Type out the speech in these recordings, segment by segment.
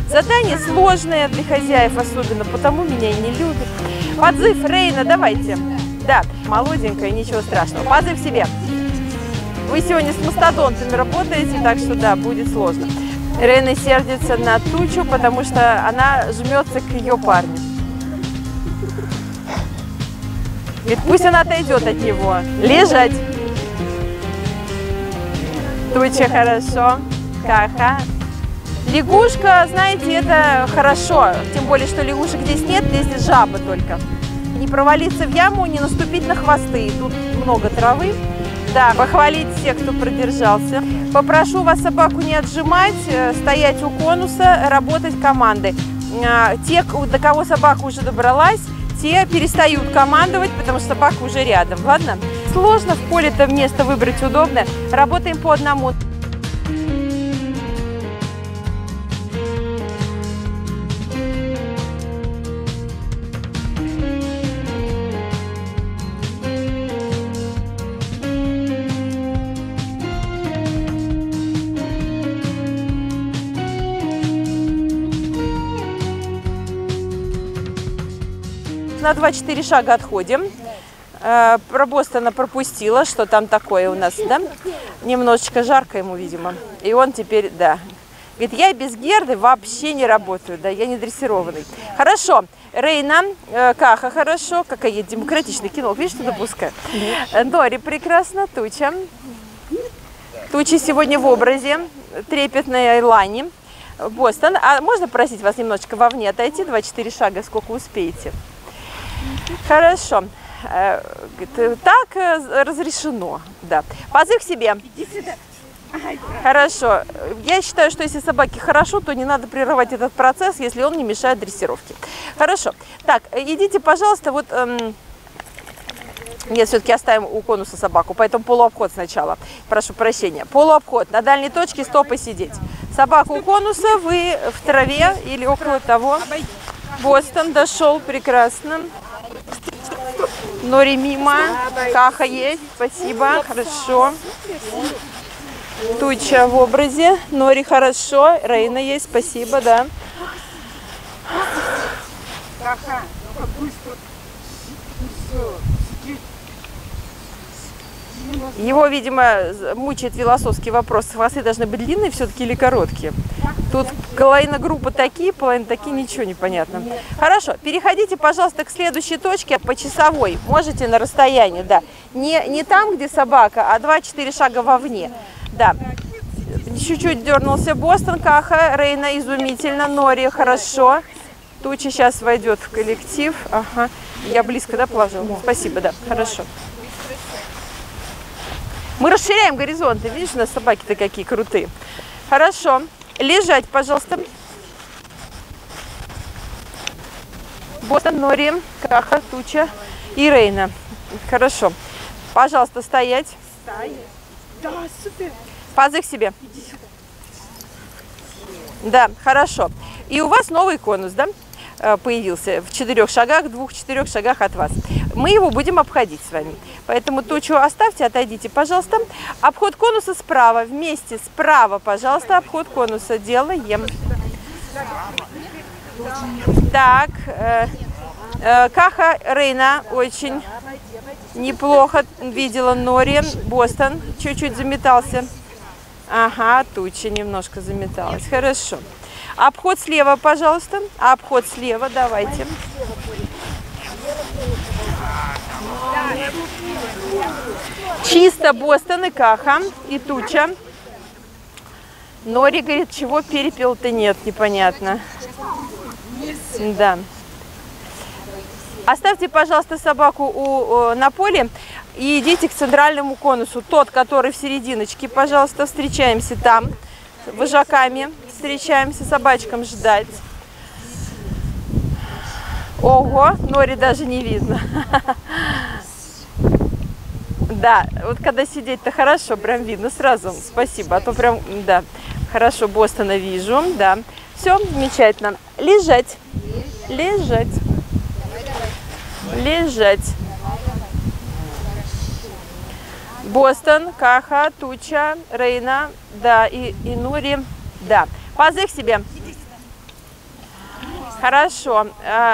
Задание сложное для хозяев особенно, потому меня и не любят. Подзыв, Рейна, давайте. Да, молоденькая, ничего страшного. Подзыв себе. Вы сегодня с мастодонтами работаете, так что да, будет сложно. Рейна сердится на Тучу, потому что она жмется к ее парню. Говорит, пусть она отойдет от него. Лежать. Туча, хорошо. Каха. Лягушка, знаете, это хорошо. Тем более, что лягушек здесь нет, здесь жаба только. Не провалиться в яму, не наступить на хвосты. Тут много травы. Да, похвалить всех, кто продержался. Попрошу вас собаку не отжимать, стоять у конуса, работать командой. Те, до кого собака уже добралась, те перестают командовать, потому что собака уже рядом. Ладно? Сложно в поле-то место выбрать удобное. Работаем по одному. На 2-4 шага отходим. Про Бостона пропустила, что там такое у нас, да? Немножечко жарко ему, видимо. И он теперь, да. Говорит, я без Герды вообще не работаю, да, я не дрессированный. Хорошо. Рейна, Каха, хорошо. Какая демократичный кино. Видишь, что допускаю? Нори, прекрасно. Туча. Туча сегодня в образе. Трепетной Айлани. Бостон. А можно просить вас немножечко вовне отойти? 2-4 шага, сколько успеете? Хорошо. Так разрешено. Да. Позыв к себе. Хорошо. Я считаю, что если собаке хорошо, то не надо прерывать этот процесс, если он не мешает дрессировке. Хорошо. Так, идите, пожалуйста, вот... Нет, все-таки оставим у конуса собаку, поэтому полуобход сначала. Прошу прощения. Полуобход. На дальней точке стопы сидеть. Собаку у конуса, вы в траве или около того. Бостон дошел, прекрасно. Нори мимо. Каха есть, спасибо, хорошо. Туча в образе. Нори хорошо. Рейна есть, спасибо, да. Его, видимо, мучает философский вопрос. Хвосты должны быть длинные все-таки или короткие? Тут половина группы такие, половина такие, ничего не понятно. Хорошо, переходите, пожалуйста, к следующей точке по часовой. Можете на расстоянии, да. Не там, где собака, а 2-4 шага вовне. Да. Чуть-чуть дернулся Бостон, Каха, Рейна изумительно, Нори хорошо. Туча сейчас войдет в коллектив. Ага. Я близко, да, положила? Спасибо, да, хорошо. Мы расширяем горизонты. Видишь, у нас собаки-то какие крутые. Хорошо. Лежать, пожалуйста. Бостон, Нори, Каха, Туча и Рейна. Хорошо. Пожалуйста, стоять. Да, супер. Позы к себе. Да, хорошо. И у вас новый конус, да? Появился в 4 шагах, 2-4 шагах от вас. Мы его будем обходить с вами. Поэтому Тучу оставьте, отойдите, пожалуйста. Обход конуса справа, вместе справа, пожалуйста, обход конуса делаем. Так, Каха, Рейна очень неплохо видела Нори. Бостон чуть-чуть заметался. Ага, Туча немножко заметалась. Хорошо. Обход слева, пожалуйста. Обход слева, давайте. Чисто Бостон и Каха, и Туча. Нори говорит, чего перепел-то нет, непонятно. Да. Оставьте, пожалуйста, собаку на поле и идите к центральному конусу. Тот, который в серединочке, пожалуйста, встречаемся там. Вожаками встречаемся, собачкам ждать. Ого, Нори даже не видно. Да, вот когда сидеть-то хорошо, прям видно сразу. Спасибо, а то прям, да, хорошо, Бостона вижу, да. Все, замечательно. Лежать, лежать, лежать. Бостон, Каха, Туча, Рейна, да, и Нори, да. Позы к себе. Хорошо.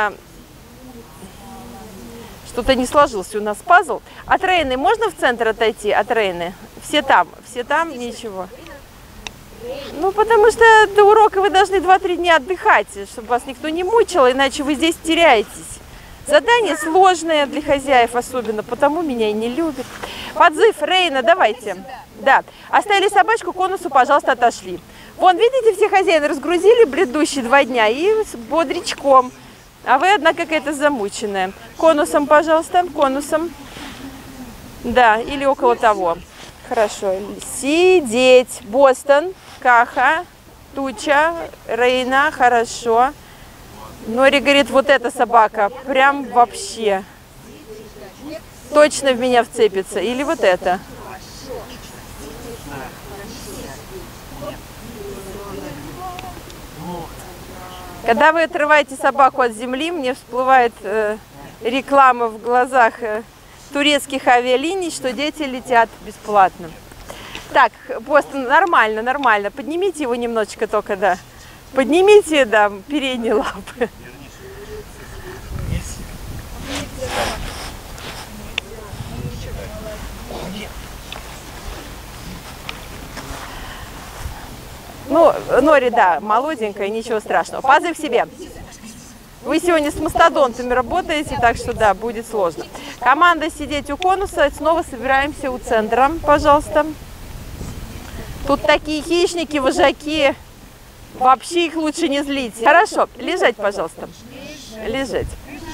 Что-то не сложился у нас пазл. От Рейны можно в центр отойти? От Рейны? Все там, ничего. Ну, потому что до урока вы должны 2-3 дня отдыхать, чтобы вас никто не мучил, иначе вы здесь теряетесь. Задание сложное для хозяев особенно, потому меня и не любят. Подзыв, Рейна, давайте. Да, оставили собачку, конусу, пожалуйста, отошли. Вон, видите, все хозяины разгрузили предыдущие 2 дня и с бодрячком. А вы одна какая-то замученная. Конусом, пожалуйста, конусом. Да, или около того. Хорошо. Сидеть. Бостон, Каха, Туча, Рейна, хорошо. Нори говорит, вот эта собака, прям вообще. Точно в меня вцепится. Или вот это. Когда вы отрываете собаку от земли, мне всплывает реклама в глазах турецких авиалиний, что дети летят бесплатно. Так, Бостон, нормально, нормально. Поднимите его немножечко только, да. Поднимите, да, передние лапы. Ну, Нори, да, молоденькая, ничего страшного. Позыв себе. Вы сегодня с мастодонтами работаете, так что, да, будет сложно. Команда сидеть у конуса. Снова собираемся у центра, пожалуйста. Тут такие хищники, вожаки. Вообще их лучше не злить. Хорошо, лежать, пожалуйста. Лежать.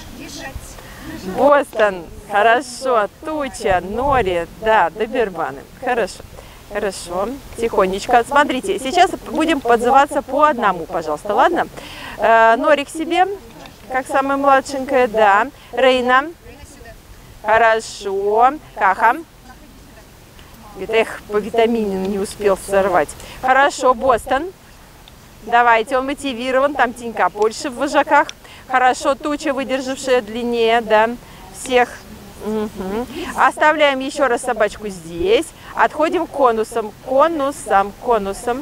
Бостон, хорошо. Туча, Нори, да, доберманы. Хорошо. Хорошо, тихонечко. Смотрите, сейчас будем подзываться по одному, пожалуйста, ладно? Нори к себе, как самая младшенькая, да. Рейна. Хорошо. Каха. Говорит, эх, по витамину не успел сорвать. Хорошо, Бостон. Давайте, он мотивирован, там тенька больше в вожаках. Хорошо, Туча, выдержавшая длиннее, да, всех. Угу. Оставляем еще раз собачку здесь. Отходим к конусам. Конусам, конусам.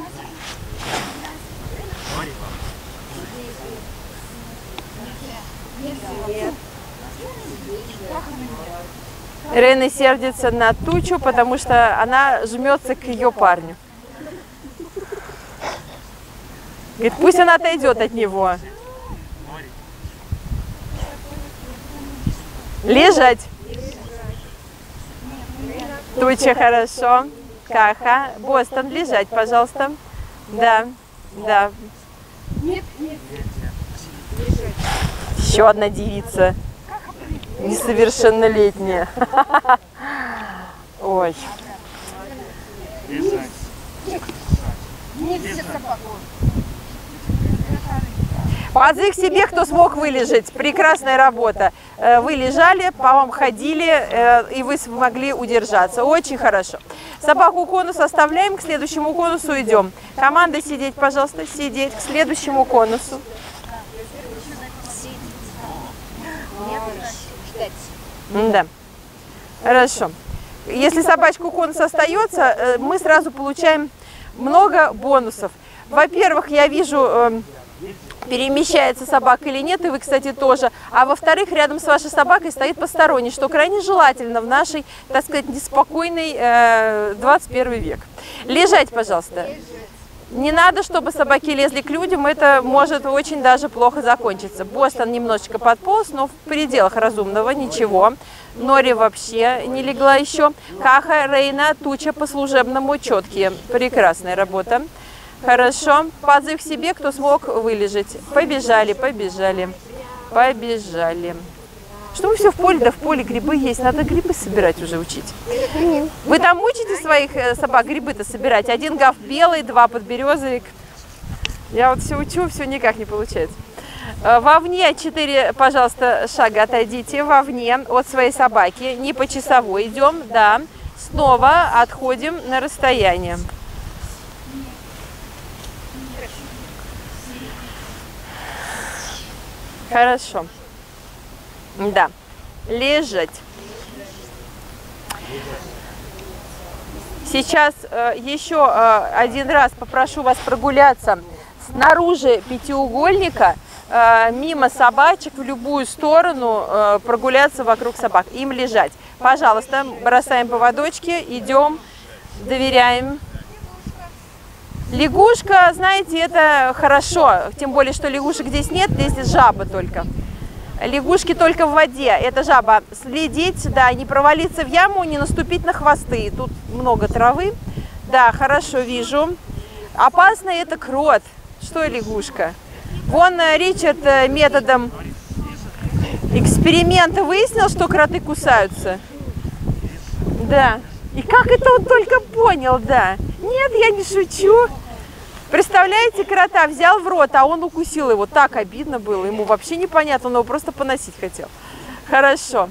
Рейна сердится на Тучу, потому что она жмется к ее парню. Говорит, пусть она отойдет от него. Лежать. Туча, хорошо. Каха. Бостон, лежать, пожалуйста. Да, да. Еще одна девица. Несовершеннолетняя. Ой. Позыв себе, кто смог вылежать. Прекрасная работа. Вы лежали, по вам ходили, и вы смогли удержаться. Очень хорошо. Собаку конус оставляем, к следующему конусу идем. Команда сидеть, пожалуйста, сидеть к следующему конусу. Да. Хорошо. Если собачка у конуса остается, мы сразу получаем много бонусов. Во-первых, я вижу, перемещается собака или нет, и вы, кстати, тоже. А во-вторых, рядом с вашей собакой стоит посторонний, что крайне желательно в нашей, так сказать, неспокойный 21 век. Лежать, пожалуйста. Не надо, чтобы собаки лезли к людям, это может очень даже плохо закончиться. Бостон немножечко подполз, но в пределах разумного, ничего. Нори вообще не легла еще. Каха, Рейна, Туча по служебному, четкие. Прекрасная работа. Хорошо. Позыв к себе, кто смог вылежать. Побежали, побежали, побежали. Что вы все в поле? Да в поле грибы есть. Надо грибы собирать уже учить. Вы там учите своих собак грибы-то собирать? Один гав белый, 2 подберезовик. Я вот все учу, все никак не получается. Вовне 4, пожалуйста, шага отойдите. Вовне от своей собаки. Не по часовой идем, да. Снова отходим на расстояние. Хорошо. Да. Лежать. Сейчас еще один раз попрошу вас прогуляться снаружи пятиугольника мимо собачек в любую сторону, прогуляться вокруг собак, им лежать. Пожалуйста, бросаем поводочки, идем, доверяем. Лягушка, знаете, это хорошо, тем более, что лягушек здесь нет, здесь жаба только. Лягушки только в воде, это жаба. Следить, да, не провалиться в яму, не наступить на хвосты. Тут много травы. Да, хорошо, вижу. Опасно это крот. Что лягушка? Вон Ричард методом эксперимента выяснил, что кроты кусаются. Да. И как это он только понял, да. Нет, я не шучу. Представляете, крота взял в рот, а он укусил его. Так обидно было. Ему вообще непонятно, он его просто поносить хотел. Хорошо.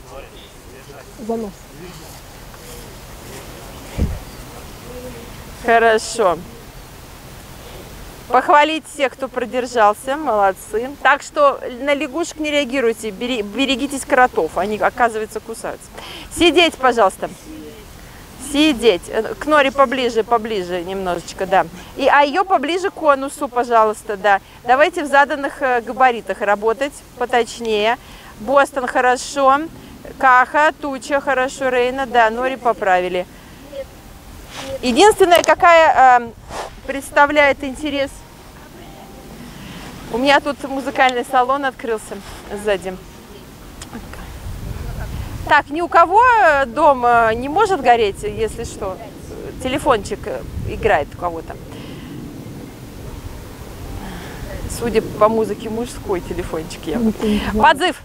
Хорошо. Похвалить всех, кто продержался. Молодцы. Так что на лягушек не реагируйте. Берегитесь кротов. Они, оказывается, кусаются. Сидеть, пожалуйста. Сидеть. К Норе поближе, поближе немножечко, да. А ее поближе к конусу, пожалуйста, да. Давайте в заданных габаритах работать поточнее. Бостон хорошо. Каха, Туча хорошо. Рейна, да. Нори поправили. Единственное, какая представляет интерес. У меня тут музыкальный салон открылся сзади. Так, ни у кого дом не может гореть, если что. Телефончик играет у кого-то. Судя по музыке, мужской телефончик. Подзыв.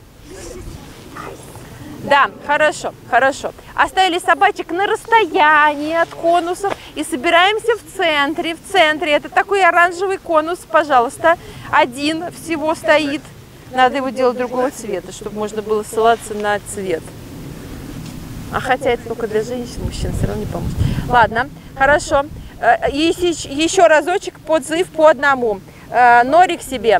Да, хорошо, хорошо. Оставили собачек на расстоянии от конусов и собираемся в центре. В центре это такой оранжевый конус, пожалуйста. Один всего стоит. Надо его делать другого цвета, чтобы можно было ссылаться на цвет. А хотя это только для женщин, мужчин все равно не поможет. Ладно, хорошо. Еще разочек подзыв по одному. Нори к себе.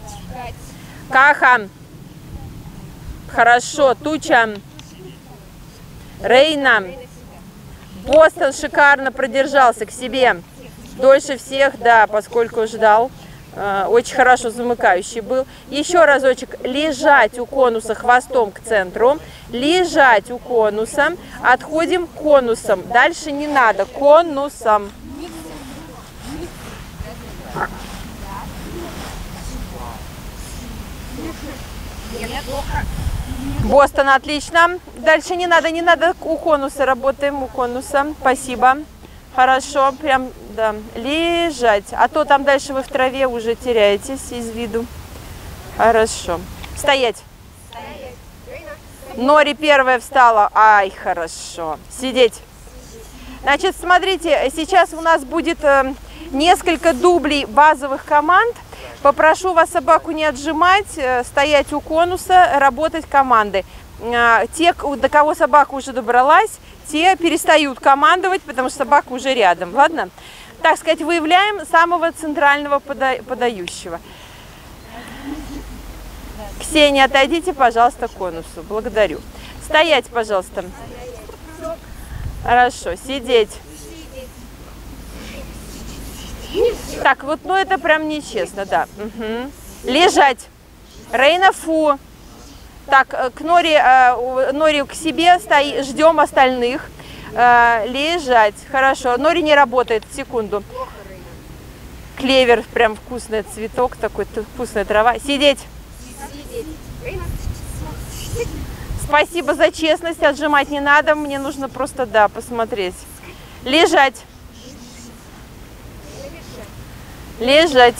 Каха. Хорошо. Туча. Рейна. Бостон шикарно продержался к себе. Дольше всех, да, поскольку ждал. Очень хорошо замыкающий был. Еще разочек. Лежать у конуса хвостом к центру. Лежать у конуса. Отходим конусом. Дальше не надо. Конусом. Бостон, отлично. Дальше не надо, не надо. У конуса работаем, у конуса. Спасибо. Хорошо, прям, да. Лежать. А то там дальше вы в траве уже теряетесь из виду. Хорошо. Стоять. Нори первая встала. Ай, хорошо. Сидеть. Значит, смотрите, сейчас у нас будет несколько дублей базовых команд. Попрошу вас собаку не отжимать, стоять у конуса, работать команды. Те, до кого собака уже добралась, те перестают командовать, потому что собака уже рядом. Ладно? Так сказать, выявляем самого центрального подающего. Ксения, отойдите, пожалуйста, к конусу. Благодарю. Стоять, пожалуйста. Хорошо. Сидеть. Так, вот, ну это прям нечестно, да. Угу. Лежать. Рейна, фу. Так, к Нори к себе, ждем остальных. Лежать. Хорошо. Нори не работает. Секунду. Клевер, прям вкусный цветок такой, вкусная трава. Сидеть. Спасибо за честность. Отжимать не надо. Мне нужно просто, да, посмотреть. Лежать. Лежать.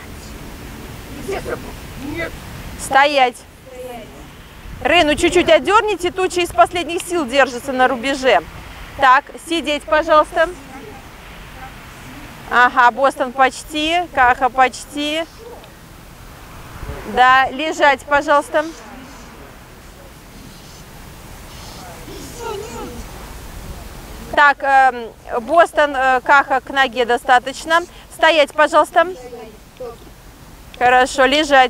Стоять. Рейну чуть-чуть отдерните, Туча из последних сил держится на рубеже. Так, сидеть, пожалуйста. Ага, Бостон почти, Каха почти. Да, лежать, пожалуйста. Так, Бостон, Каха к ноге достаточно. Стоять, пожалуйста. Хорошо, лежать.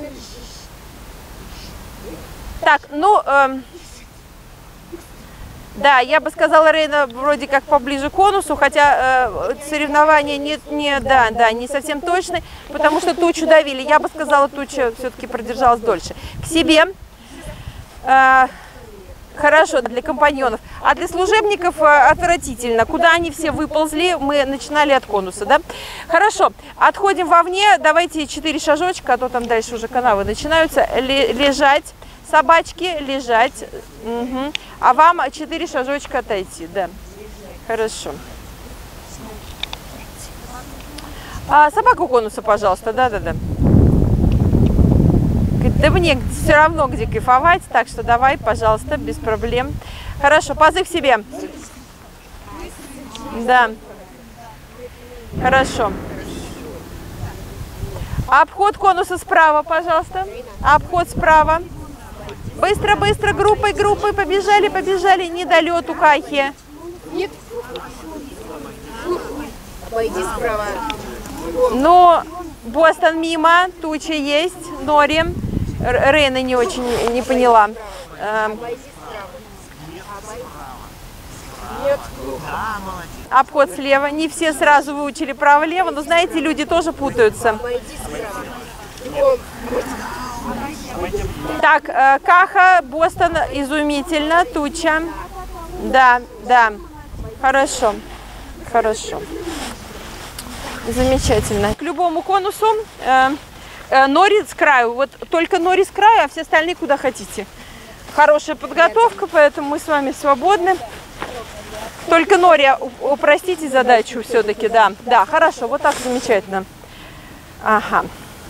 Так, ну, Да, я бы сказала, Рейна вроде как поближе к конусу, хотя соревнования не совсем точны, потому что тучу давили. Я бы сказала, туча все-таки продержалась дольше. К себе. Хорошо, для компаньонов. А для служебников отвратительно. Куда они все выползли, мы начинали от конуса, да? Хорошо, отходим вовне. Давайте 4 шажочка, а то там дальше уже канавы начинаются. Лежать, собачки, лежать. Угу. А вам 4 шажочка отойти, да. Хорошо. Собаку конуса, пожалуйста, да-да-да. Да мне все равно, где кайфовать, так что давай, пожалуйста, без проблем. Хорошо, позыв себе. Да. Хорошо. Обход конуса справа, пожалуйста. Обход справа. Быстро, быстро, группой, побежали, побежали. Недолет у Кахи. Нет. Пойди справа. Ну, Бостон мимо, туча есть, Нори. Рейна не очень не поняла. Обход слева. Не все сразу выучили право-лево, но знаете, люди тоже путаются. Так, Каха, Бостон, изумительно, туча. Да, да. Хорошо. Хорошо. Замечательно. К любому конусу Нори с краю. Вот только Нори с краю, а все остальные куда хотите. Хорошая подготовка, поэтому мы с вами свободны. Только Нори, упростите задачу все-таки, да. Да, хорошо, вот так замечательно. Ага.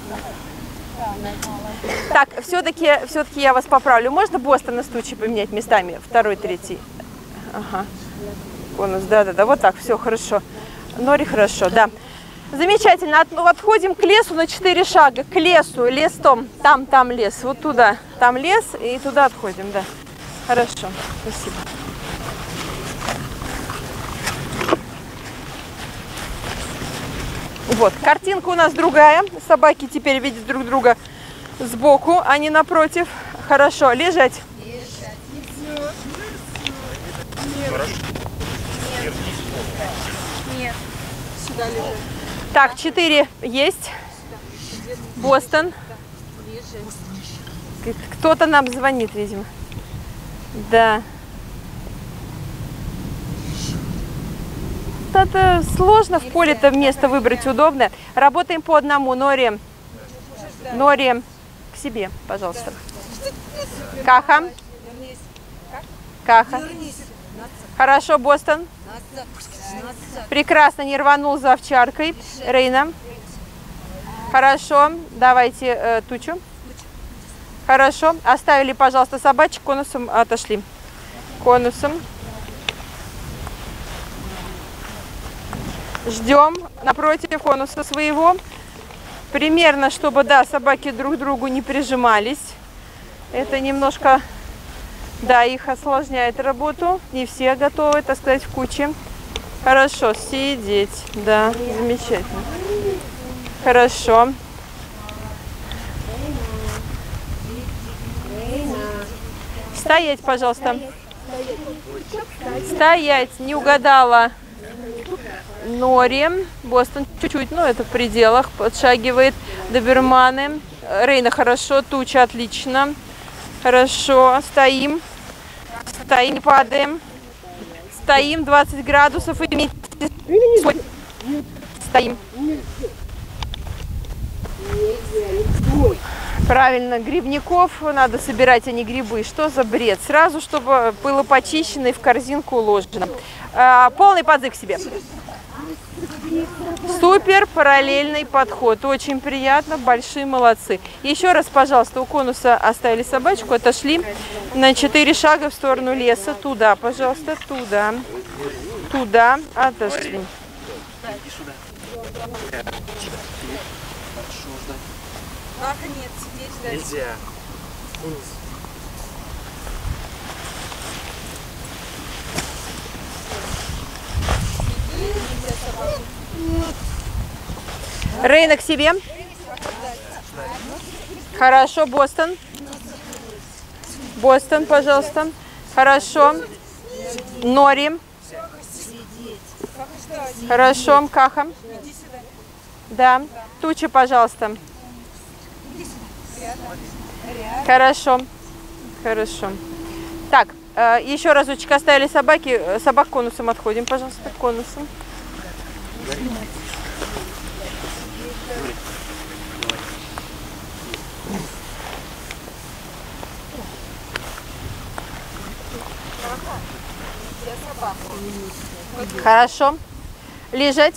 Так, все-таки я вас поправлю. Можно Бостона с тучей поменять местами? Второй, третий. Ага. Конус, да-да-да, вот так, все хорошо. Нори хорошо, да. Замечательно. Отходим к лесу на 4 шага. К лесу. Лес там лес. Вот туда. Там лес и туда отходим, да. Хорошо. Спасибо. Вот. Картинка у нас другая. Собаки теперь видят друг друга сбоку, а не напротив. Хорошо. Лежать. Нет. Сюда лежать. Так, 4 есть. Бостон. Кто-то нам звонит, видимо. Да. Это сложно в поле-то место выбрать удобное. Работаем по одному. Нори к себе, пожалуйста. Каха. Каха. Хорошо, Бостон. Прекрасно, не рванул за овчаркой. Рейна. Хорошо, давайте тучу. Хорошо, оставили, пожалуйста, собачек, конусом отошли. Конусом. Ждем напротив конуса своего. Примерно, чтобы, да, собаки друг к другу не прижимались. Это немножко, да, их осложняет работу. Не все готовы, так сказать, в куче. Хорошо, сидеть, да, замечательно. Хорошо. Стоять, пожалуйста. Стоять, не угадала. Нори. Бостон чуть-чуть, но это в пределах, подшагивает. Доберманы. Рейна хорошо, туча отлично. Хорошо, стоим. Стоим, не падаем. Стоим, 20 градусов. И стоим. Правильно, грибников надо собирать, а не грибы. Что за бред? Сразу, чтобы было почищено и в корзинку уложено. Полный подзыв к себе. Супер, параллельный подход. Очень приятно, большие молодцы. Еще раз, пожалуйста, у конуса оставили собачку, отошли на 4 шага в сторону леса. Туда, пожалуйста, туда. Туда, отошли. Ах, нет, сидеть ждать. Нельзя. Рейна к себе. Хорошо, Бостон. Бостон, пожалуйста. Хорошо. Нори. Хорошо, Каха. Да. Туча, пожалуйста. Хорошо. Хорошо. Так, еще разочек оставили собаки. Собак конусом отходим, пожалуйста, конусом. Хорошо. Лежать.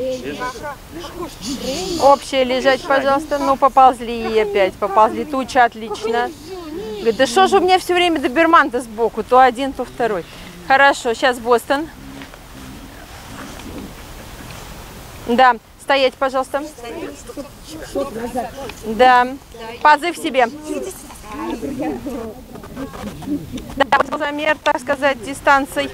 Общее лежать, пожалуйста. Ну, поползли и опять. Поползли. Туча, отлично. Говорит, да что же у меня все время доберман-то сбоку? То один, то второй. Хорошо, сейчас Бостон. Да, стоять, пожалуйста. Да, позыв себе. Да, замер, так сказать, дистанцией.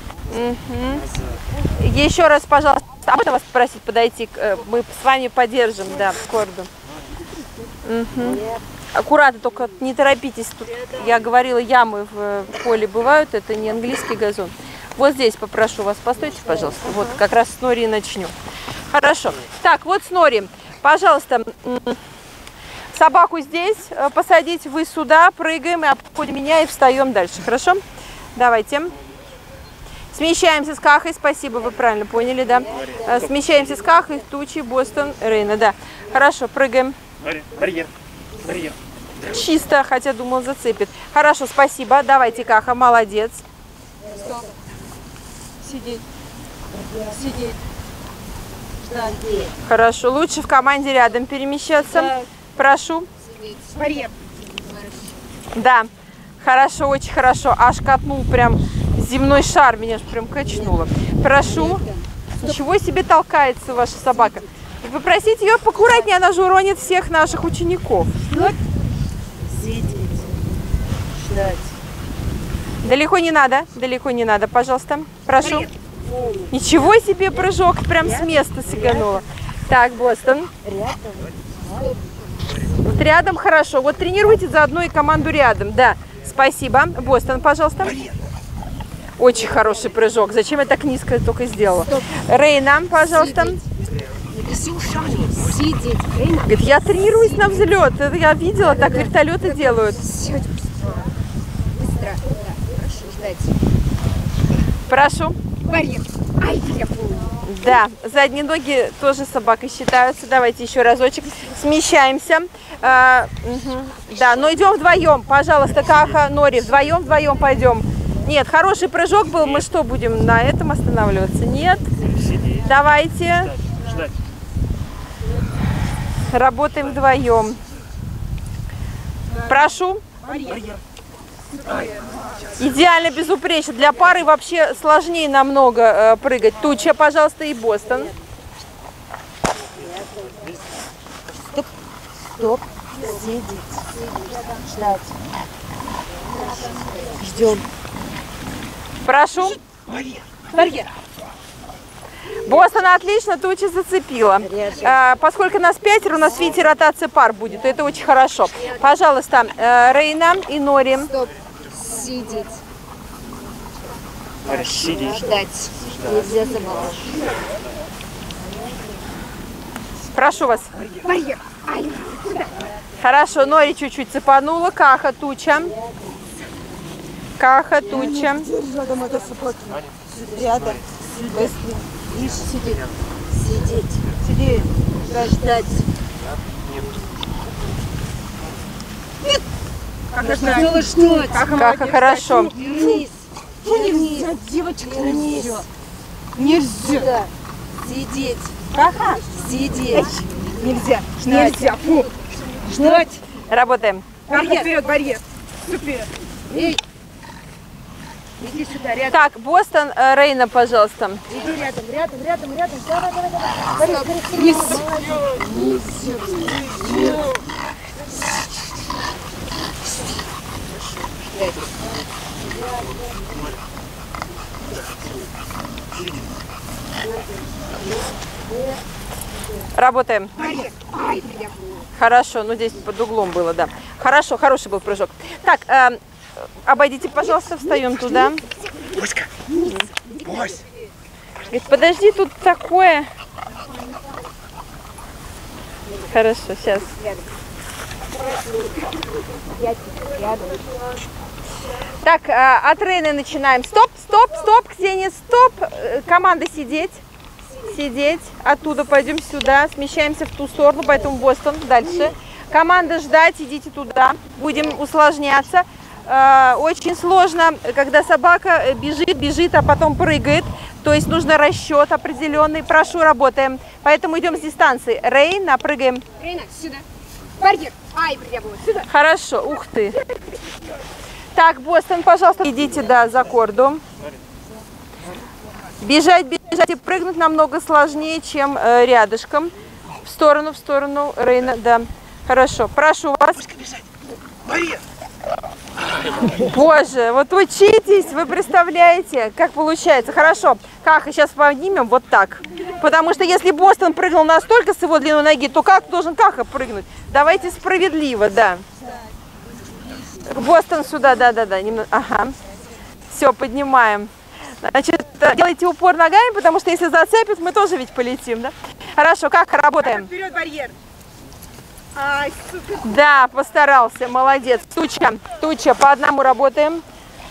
Угу. Еще раз, пожалуйста, а можно вас попросить подойти? Мы с вами поддержим, да, корду. Угу. Аккуратно, только не торопитесь. Тут, я говорила, ямы в поле бывают, это не английский газон. Вот здесь попрошу вас, постойте, пожалуйста. Вот как раз с Нори и начнем. Хорошо. Так, вот с Нори. Пожалуйста, собаку здесь посадить, вы сюда, прыгаем и обходим меня и встаем дальше. Хорошо? Давайте. Смещаемся с Кахой, спасибо, вы правильно поняли, да? Смещаемся с Кахой, Тучи, Бостон, Рейна, да. Хорошо, прыгаем. Барьер. Барьер. Чисто, хотя думал зацепит. Хорошо, спасибо, давайте, Каха, молодец. Стоп. Сидеть. Сидеть. Ждать. Хорошо, лучше в команде рядом перемещаться. Да. Прошу. Барьер. Да, хорошо, очень хорошо. Аж катнул прям земной шар, меня аж прям качнуло. Прошу. Ничего себе толкается ваша собака. И попросите ее поаккуратнее, она же уронит всех наших учеников. Сидеть. Ждать. Далеко не надо, пожалуйста. Прошу. Ничего себе прыжок, прям с места сиганула. Так, Бостон. Вот рядом хорошо. Вот тренируйте заодно и команду рядом. Да, спасибо. Бостон, пожалуйста. Очень хороший прыжок. Зачем я так низко только сделала? Рейна, пожалуйста. Сидеть. Говорит, я тренируюсь на взлет. Это я видела, так вертолеты делают. Быстро. Да, хорошо, ждать. Прошу. Барьер. Ай, я помню. Да, задние ноги тоже собакой считаются. Давайте еще разочек. Смещаемся. Да, но идем вдвоем. Пожалуйста, Каха, Нори, вдвоем пойдем. Нет, хороший прыжок был. Мы что, будем на этом останавливаться? Нет. Давайте. Ждать. Работаем вдвоем. Прошу. Идеально, безупречно. Для пары вообще сложнее намного прыгать. Туча, пожалуйста, и Бостон. Стоп. Сидеть. Ждать. Ждем. Прошу. Барьер. Бостон отлично, Туча зацепила. Поскольку нас 5, у нас, видите, ротация пар будет. Это очень хорошо. Пожалуйста, Рейна и Нори. Стоп. Сидеть. Сидеть. Ждать. Нельзя забывать. Прошу вас. Барьер. Ай. Хорошо, Нори чуть-чуть цепанула. Каха, Туча. Каха, Туча. Рядом. Быстро. Лишь сидеть. Сидеть. Сидеть. Ждать. Нет. Как сказала, что? Каха, хорошо. Вернись. Вернись. Девочка, вернись. Нельзя. Сидеть. Каха. Сидеть. Нельзя. Нельзя. Фу. Ждать. Работаем. Барьер. Вперед, барьер. Вперед. Эй. Иди сюда, рядом. Так, Бостон, Рейна, пожалуйста. Иди рядом. Давай. Скорее. Вниз. Работаем. Барьер. Ай, я Хорошо, ну здесь под углом было, да. Хорошо, хороший был прыжок. Так, обойдите, пожалуйста, встаем туда. Боська! Бось! Говорит, подожди, тут такое. Хорошо, сейчас. Так, от Рейны начинаем. Стоп, стоп, стоп, Ксения, стоп. Команда сидеть. Сидеть. Оттуда пойдем сюда. Смещаемся в ту сторону, поэтому Бостон. Дальше. Команда ждать, идите туда. Будем усложняться. Очень сложно, когда собака бежит, а потом прыгает. То есть нужно расчет определенный. Прошу, работаем. Поэтому идем с дистанции. Рейна, прыгаем. Рейна, сюда. Барьер. Ай, прямо сюда. Хорошо, ух ты. Так, Бостон, пожалуйста, идите, да, за корду. Бежать и прыгнуть намного сложнее, чем рядышком. В сторону, Рейна, да. Хорошо, прошу вас. Барьер! Боже, вот учитесь, вы представляете, как получается. Хорошо, Каха сейчас поднимем вот так. Потому что если Бостон прыгнул настолько с его длиной ноги, то как должен Каха прыгнуть? Давайте справедливо, да. Бостон сюда, да. Немного. Ага. Все, поднимаем. Значит, делайте упор ногами, потому что если зацепит, мы тоже ведь полетим, да? Хорошо, Каха, работаем. Вперед, барьер. Ай, супер. Да, постарался, молодец. Туча, по одному работаем.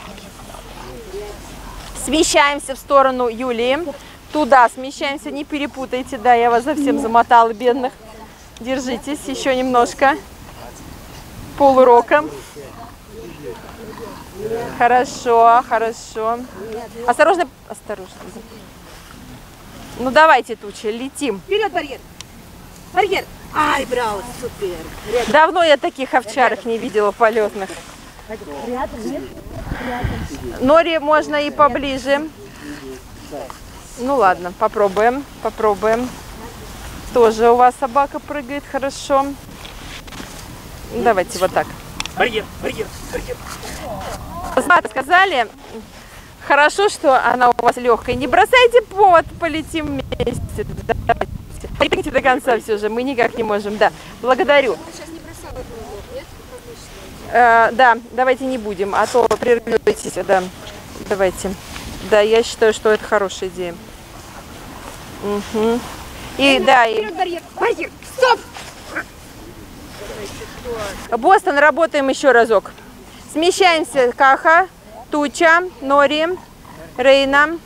Смещаемся в сторону Юлии. Туда смещаемся, не перепутайте. Да, я вас совсем замотала, бедных. Держитесь, еще немножко. Полурока. Хорошо. Осторожно. Ну давайте, Туча, летим. Вперед, барьер. Барьер. Ай, браво, супер. Давно я таких овчарок не видела полетных. Нори можно и поближе. Ну ладно, попробуем. Тоже у вас собака прыгает хорошо. Давайте вот так. Барьер! Сказали, хорошо, что она у вас легкая. Не бросайте повод, полетим вместе. Давайте. Прыгните до конца все же, мы никак не можем. Да, благодарю. Да, давайте не будем, а то прерветесь. Да, давайте. Да, я считаю, что это хорошая идея. Угу. И да, Вперед, барьер. Барьер. Стоп. Бостон, работаем еще разок. Смещаемся. Каха, Туча, Нори, Рейна.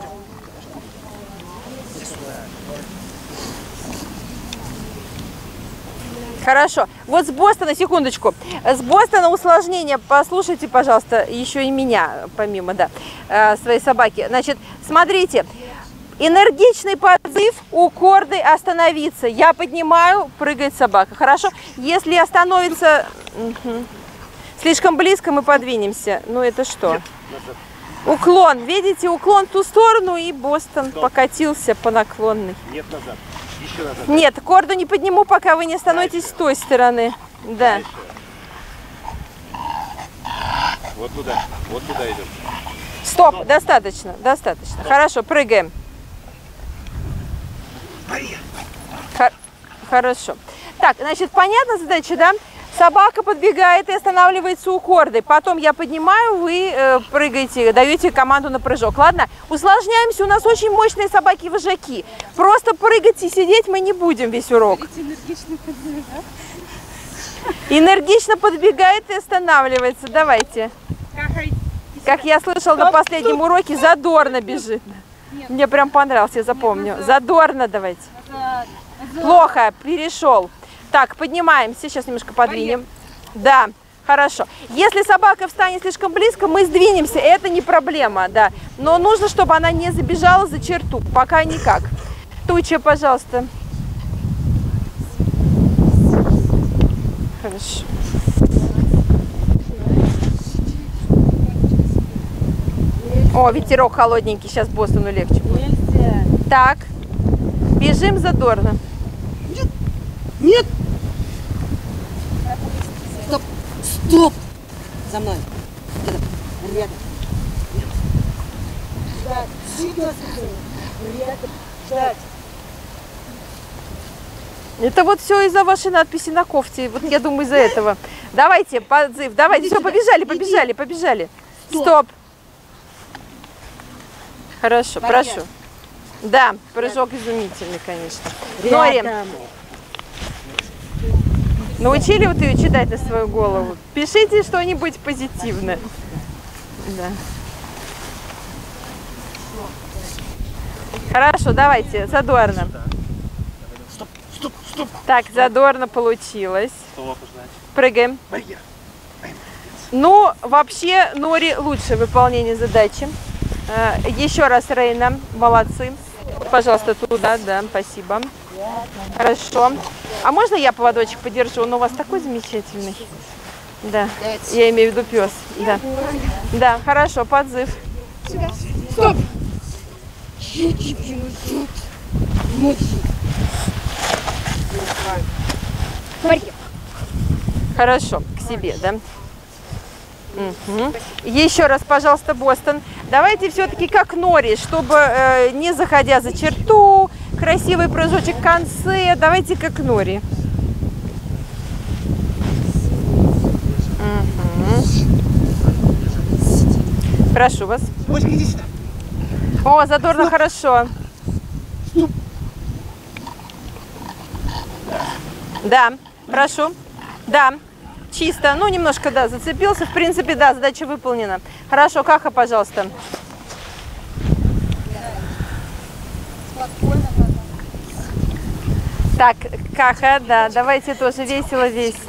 Хорошо. Вот с Бостона, секундочку. С Бостона усложнение. Послушайте, пожалуйста, еще и меня, помимо, да, своей собаки. Значит, смотрите. Энергичный подзыв у корды остановиться. Я поднимаю, прыгает собака. Хорошо? Если остановится слишком близко, мы подвинемся. Ну это что? Уклон. Видите, уклон в ту сторону, и Бостон покатился по наклонной. Нет, назад. Еще назад. Нет, корду не подниму, пока вы не остановитесь с той стороны. Да. Вот туда идем. Стоп, достаточно. Хорошо, прыгаем. Хорошо. Так, значит, понятна задача, да? Собака подбегает и останавливается у корды. Потом я поднимаю, вы прыгаете, даете команду на прыжок. Ладно? Усложняемся, у нас очень мощные собаки-вожаки. Просто прыгать и сидеть мы не будем весь урок. Энергично подбегает и останавливается. Давайте. Как я слышала на последнем уроке, задорно бежит. Мне прям понравилось, я запомню. Задорно давайте. Плохо, перешел. Так, поднимаемся, сейчас немножко подвинем. Да, хорошо. Если собака встанет слишком близко, мы сдвинемся, это не проблема, да. Но нужно, чтобы она не забежала за черту, пока никак. Туча, пожалуйста. Хорошо. О, ветерок холодненький, сейчас Бостону легче будет. Так, бежим задорно. Нет. Стоп. За мной. Рядом. Ждать. Ждать. Это вот все из-за вашей надписи на кофте. Вот я думаю, из-за этого. Давайте, подзыв. Давайте, все, побежали. Стоп. Хорошо, прошу. Да, прыжок изумительный, конечно. Нори, научили вот ее читать на свою голову? Пишите что-нибудь позитивное. Да. Хорошо, давайте, задорно. Стоп. Так, задорно получилось. Стоп, значит. Прыгаем. Барьер. Ну, вообще, Нори лучше выполнение задачи. Еще раз, Рейна, молодцы. Пожалуйста, туда, да, спасибо. Хорошо. А можно я поводочек подержу? Он у вас такой замечательный. Да, я имею в виду пес. Да, да, хорошо, подзыв. Стоп! Хорошо, к себе, да? Угу. Еще раз, пожалуйста, Бостон. Давайте все-таки как Нори, чтобы не заходя за черту, красивый прыжочек в конце. Давайте как Нори. Угу. Прошу вас. Бочка, иди сюда. О, задорно, хорошо. Да, прошу. Да, чисто. Ну, немножко, да, зацепился. В принципе, да, задача выполнена. Хорошо, Каха, пожалуйста. Так, Каха, да, давайте тоже весело.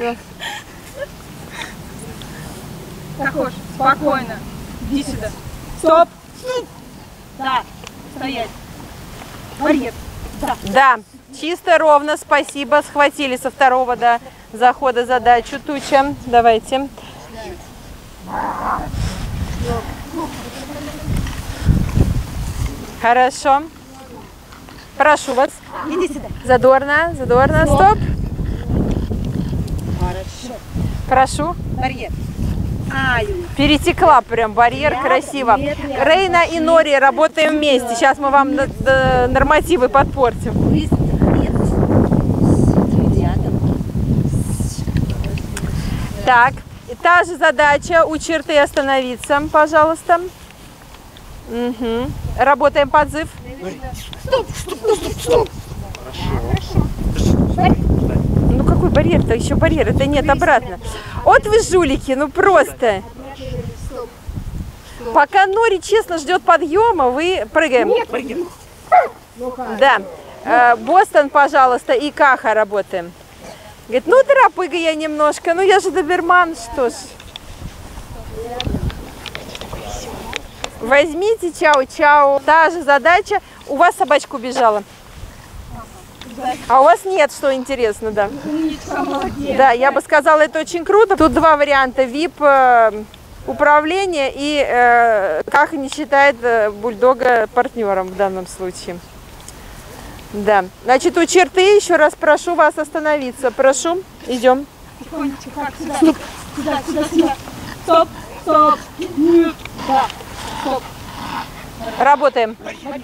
Как хочешь, спокойно. Иди сюда. Стоп! Да, стоять. Барьер. Да, чисто, ровно, спасибо. Схватили со второго, да, захода задачу. Туча, давайте. Хорошо. Прошу вас. Иди сюда. Задорно, стоп. Хорошо. Прошу. Барьер. Перетекла прям барьер, красиво. Рейна и Нори работаем вместе. Сейчас мы вам нормативы подпортим. Так, та же задача, у черты остановиться, пожалуйста. Угу. Работаем подзыв. Стоп. Ну какой барьер-то? Еще барьер. Это нет, обратно. Вот вы жулики, ну просто. Пока Нори честно ждет подъема, вы прыгаем. Барьер. Да. Бостон, пожалуйста, и Каха работаем. Говорит, ну тропыга я немножко, ну я же доберман, что ж. Возьмите, чау-чау. Та же задача. У вас собачка убежала. А у вас нет, что интересно, да. Да, я бы сказала, это очень круто. Тут два варианта. VIP управление и Каха не считает бульдога партнером в данном случае. Да. Значит, у черты еще раз прошу вас остановиться. Прошу. Идем. Стоп. Стоп. Да. Стоп. Работаем.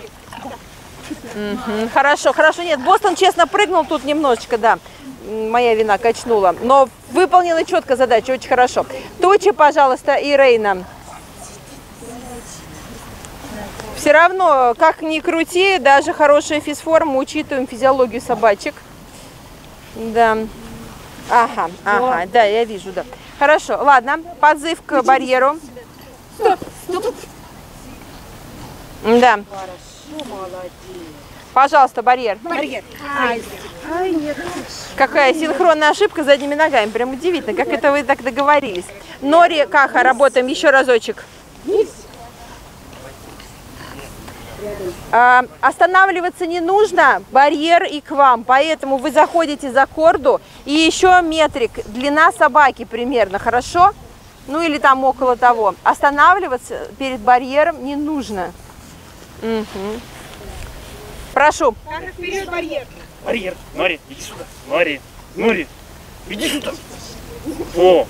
Угу. Хорошо. Нет, Бостон честно прыгнул тут немножечко, да. Моя вина, качнула. Но выполнена четко задача, очень хорошо. Туча, пожалуйста, и Рейна. Все равно, как ни крути, даже хорошая физформа, учитываем физиологию собачек. Да. Ага, да, я вижу, да. Хорошо, ладно, подзыв к барьеру. Стоп. Да. Хорошо, молодец. Пожалуйста, барьер. Барьер. Нет. Какая синхронная ошибка задними ногами. Прям удивительно, как это вы так договорились. Нори, Каха, работаем еще разочек. Останавливаться не нужно, барьер и к вам, поэтому вы заходите за корду и еще метрик, длина собаки примерно, хорошо? Ну или там около того. Останавливаться перед барьером не нужно. Угу. Прошу. Как вперед барьер. Барьер. Нори, иди сюда. Нори, иди сюда. О.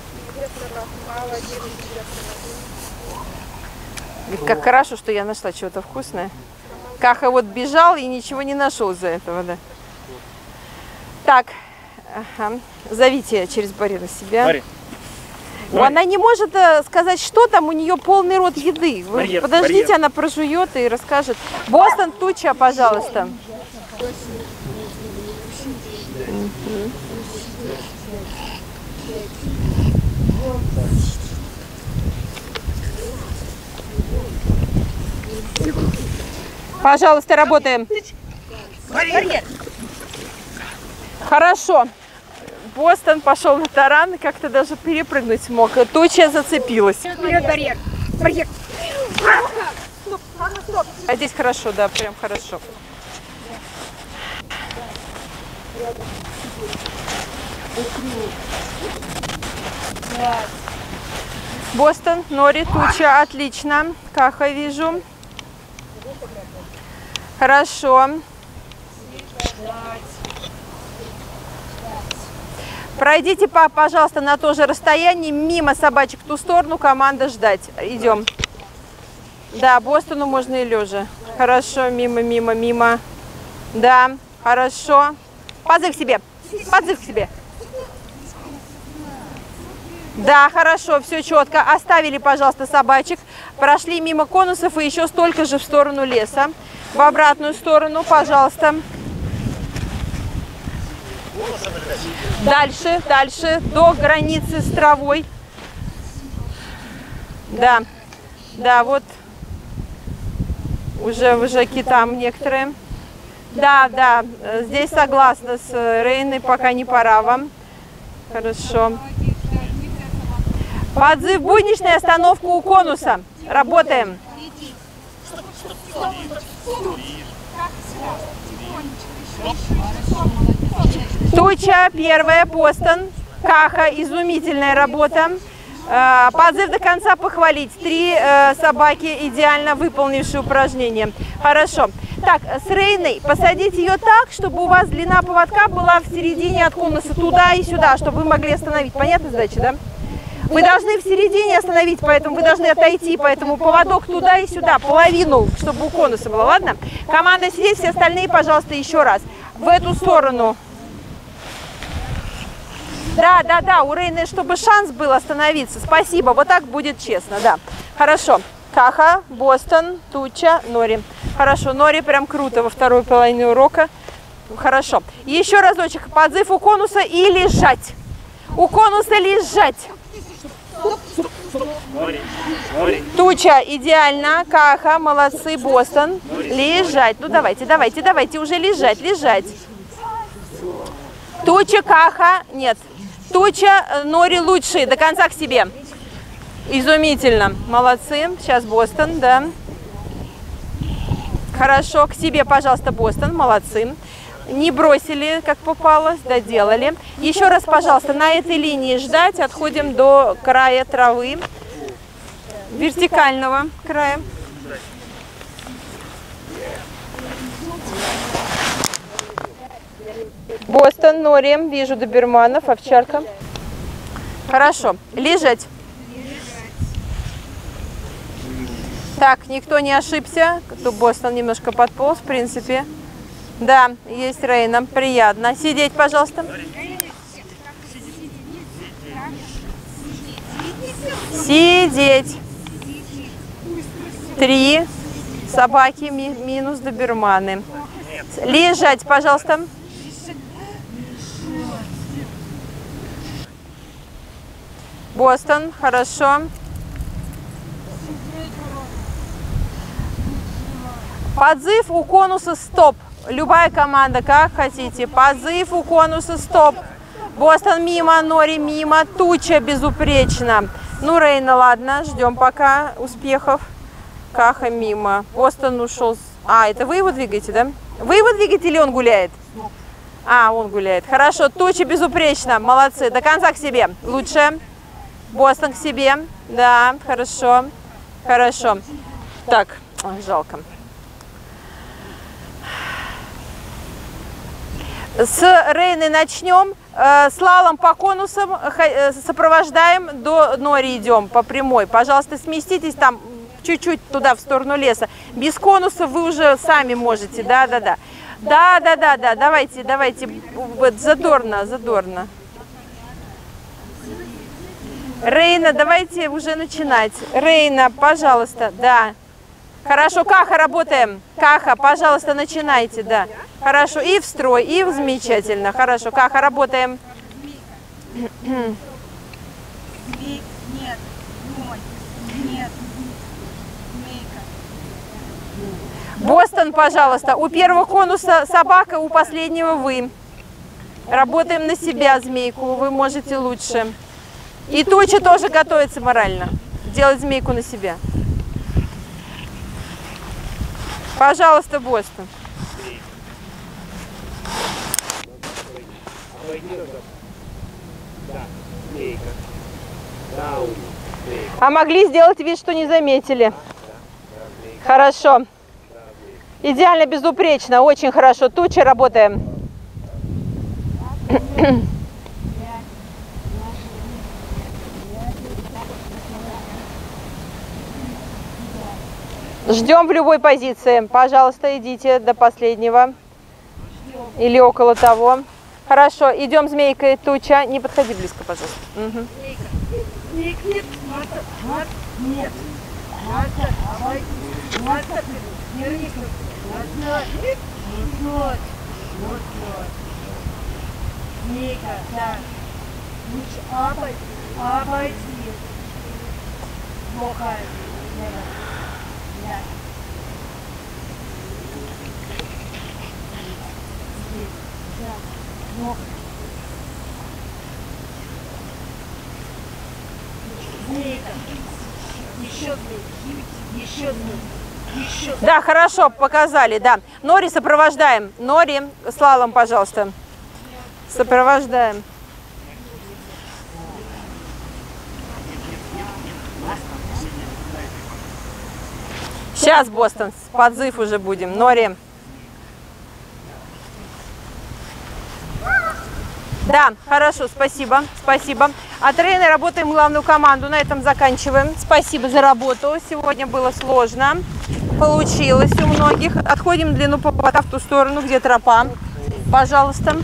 Как хорошо, что я нашла чего-то вкусное. Каха вот бежал и ничего не нашел из-за этого, да. Так, ага. Зовите через барьер себя. Смотри. Она не может сказать, что там, у нее полный рот еды. Вы Барьер, подождите, барьер. она прожует и расскажет. Бостон, Туча, пожалуйста. Пожалуйста, работаем. Барьер. Хорошо. Бостон пошел на таран, как-то даже перепрыгнуть смог. Туча зацепилась. Вперед, барьер. Барьер. Стоп, Анна, стоп. А здесь хорошо, да, прям хорошо. Бостон, Нори, Туча, отлично. Каха вижу. Хорошо. Пройдите, пожалуйста, на то же расстояние, мимо собачек в ту сторону, команда ждать. Идем. Да, Бостону можно и лежа. Хорошо, мимо, мимо, мимо. Да, хорошо. Подзыв к себе. Подзыв к себе. Да, хорошо, все четко. Оставили, пожалуйста, собачек. Прошли мимо конусов и еще столько же в сторону леса. В обратную сторону, пожалуйста. Дальше, дальше, до границы с травой. Да, да, вот. Уже китам некоторые. Да, да, здесь согласна с Рейной, пока не пора вам. Хорошо. Подзыв, будничная остановка у конуса. Работаем. Туча, первая, Бостон. Каха, изумительная работа. Подзыв до конца похвалить. 3 собаки, идеально выполнившие упражнение. Хорошо. Так, с Рейной посадить ее так, чтобы у вас длина поводка была в середине от конуса туда и сюда, чтобы вы могли остановить. Понятна задача, да? Вы должны в середине остановить, поэтому вы должны отойти, поэтому поводок туда и сюда, половину, чтобы у конуса было, ладно? Команда сидеть, все остальные, пожалуйста, еще раз. В эту сторону. Да, да, да, у Рейны, чтобы шанс был остановиться. Спасибо, вот так будет честно, да. Хорошо. Каха, Бостон, Туча, Нори. Хорошо, Нори прям круто во второй половине урока. Хорошо. Еще разочек. Подзыв у конуса и лежать. У конуса лежать. Туча, идеально. Каха, молодцы, Бостон. Лежать. Ну давайте, давайте, давайте уже лежать, лежать. Туча, Каха, нет. Туча, Нори лучшие, до конца к себе. Изумительно. Молодцы. Сейчас Бостон, да. Хорошо, к себе, пожалуйста, Бостон. Молодцы. Не бросили, как попалось, доделали. Еще раз, пожалуйста, на этой линии ждать. Отходим до края травы. Вертикального края. Бостон, Нори, вижу доберманов, овчарка. Хорошо, лежать. Так, никто не ошибся. Тут Бостон немножко подполз, в принципе. Да, есть Рейна, приятно. Сидеть, пожалуйста. Сидеть. 3 собаки минус доберманы. Лежать, пожалуйста. Бостон, хорошо. Подзыв у конуса стоп. Любая команда, как хотите. Подзыв у конуса стоп. Бостон мимо, Нори мимо, Туча безупречно. Ну, Рейна, ладно, ждем пока успехов. Каха мимо. Бостон ушел. А, это вы его двигаете, да? Вы его двигаете или он гуляет? А, он гуляет. Хорошо, Туча безупречно. Молодцы. До конца к себе. Лучше. Бостон к себе. Да, хорошо. Хорошо. Так, жалко. С Рейны начнем. Слалом по конусам сопровождаем, до Нори идем по прямой. Пожалуйста, сместитесь там чуть-чуть туда, в сторону леса. Без конусов вы уже сами можете, да-да-да. Да, да, да, да, давайте, давайте. Вот, задорно, задорно. Рейна, давайте уже начинать. Рейна, пожалуйста, да. Хорошо, Каха, работаем. Каха, пожалуйста, начинайте, да. Хорошо, и в строй, и замечательно. Хорошо, Каха, работаем. Нет, ноль, нет, змейка. Бостон, пожалуйста. У первого конуса собака, у последнего вы. Работаем на себя, змейку. Вы можете лучше. И Туча тоже готовится морально. Делать змейку на себя. Пожалуйста, Бостон. А могли сделать вид, что не заметили. Хорошо. Идеально, безупречно. Очень хорошо. Туча, работаем. Ждем в любой позиции. Пожалуйста, идите до последнего. Или около того. Хорошо, идем змейкой, Туча. Не подходи близко, пожалуйста. Угу. Змейка, нет, Марта, нет. Марта, обойди. Марта, вернись. Назад, назад, назад. Змейка, да. Лучше обойди. Плохо. Еще. Да, хорошо, показали, да. Нори сопровождаем. Нори, слалом, пожалуйста. Сопровождаем. Сейчас, Бостон, подзыв уже будем. Нори. Да, хорошо, спасибо, спасибо. От Рейны работаем главную команду, на этом заканчиваем. Спасибо за работу, сегодня было сложно, получилось у многих. Отходим длину поводка в ту сторону, где тропа, пожалуйста.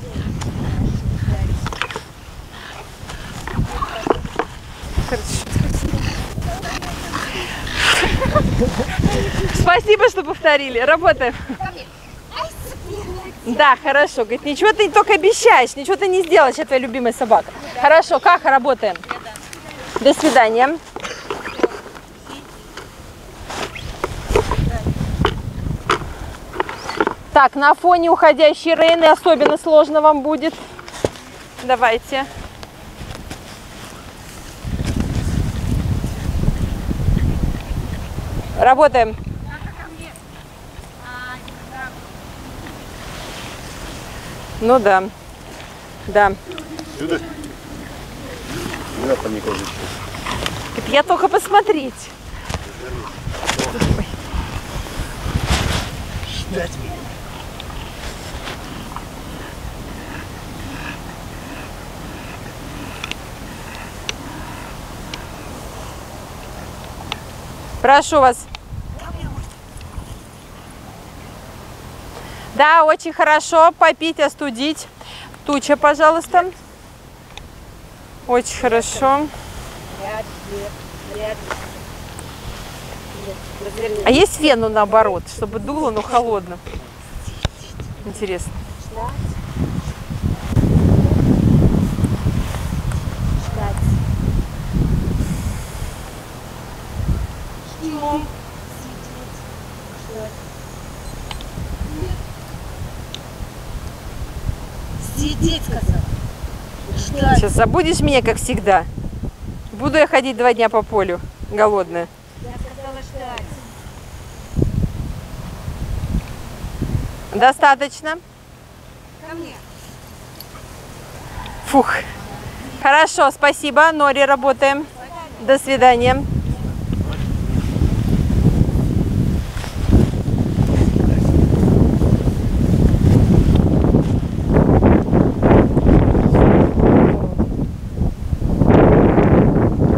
Спасибо, что повторили, работаем. Да, хорошо. Говорит, ничего ты только обещаешь, ничего ты не сделаешь, это твоя любимая собака. Хорошо, Каха, работаем. До свидания. Так, на фоне уходящей Рейны особенно сложно вам будет. Давайте. Работаем. Ну да, да. Сюда? Не надо никого. Я только посмотреть. Ждать меня. Прошу вас. Да, очень хорошо. Попить, остудить. Туча, пожалуйста. Очень хорошо. А есть фену наоборот, чтобы дуло, но холодно? Интересно. Сидеть, сказала. Ждать. Сейчас забудешь меня, как всегда. Буду я ходить 2 дня по полю, голодная. Я сказала ждать. Достаточно? Ко мне. Фух. Хорошо, спасибо. Нори, работаем. До свидания.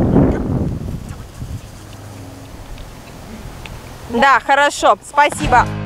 Да, хорошо, спасибо.